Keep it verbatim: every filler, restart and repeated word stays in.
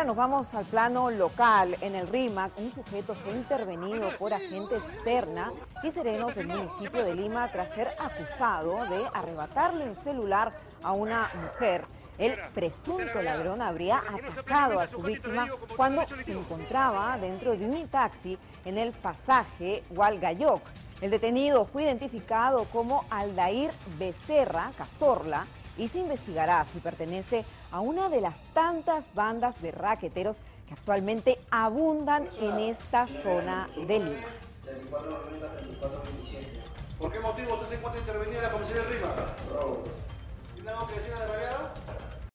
Ahora nos vamos al plano local. En el RIMAC, un sujeto fue intervenido por agentes Terna y Serenos del municipio de Lima tras ser acusado de arrebatarle un celular a una mujer. El presunto ladrón habría atacado a su víctima cuando se encontraba dentro de un taxi en el pasaje Hualgayoc. El detenido fue identificado como Aldair Becerra Cazorla y se investigará si pertenece a una de las tantas bandas de raqueteros que actualmente abundan en esta zona de Lima. ¿Por qué motivo usted se encuentra intervenida en la comisaría de Lima? ¿Tiene algo que decir a la realidad?